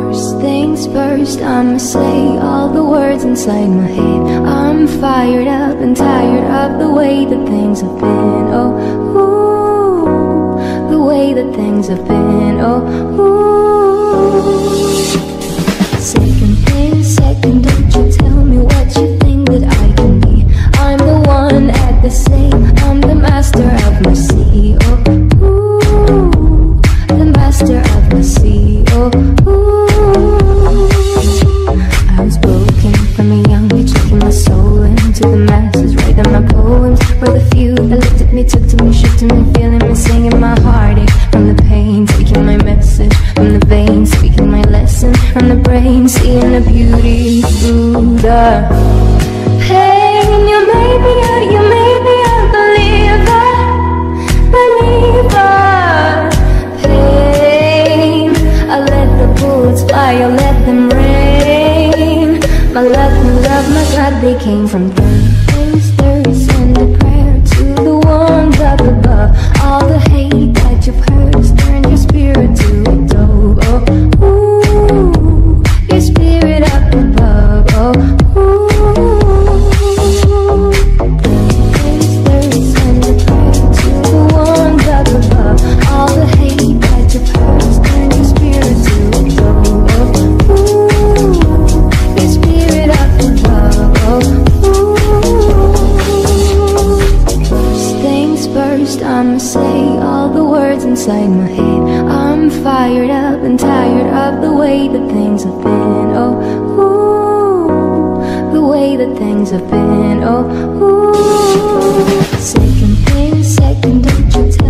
First things first, I'ma say all the words inside my head. I'm fired up and tired of the way that things have been. Oh, ooh, the way that things have been. Oh, ooh. Second thing second, don't you tell me what you think that I can be. I'm the one at the same, I'm the master of my sea. Oh, ooh, the master of my sea. Oh, ooh. I was broken from a young age, taking my soul into the masses, writing my poems for the few that looked at me, took to me, shook to me, feeling me, singing my heartache from the pain, taking my message from the veins, speaking my lesson from the brain, seeing the beauty through the pain. You made me a believer, believer. Pain, I let the bullets fly, I let them rain. My love, my God, they came from third things thirst and a prayer to the ones up above. All the hate that you've heard has turned your spirit to a dove. Oh, ooh, your spirit up above. Oh, ooh. Thirst and a prayer to the ones up above. All the hate that you've heard has turned your spirit to a dove. Oh, ooh, your spirit up above. Oh, ooh. First things first, I'ma say all the words inside my head. I'm fired up and tired of the way that things have been. Oh, ooh, the way that things have been. Oh, ooh. Second thing second, don't you tell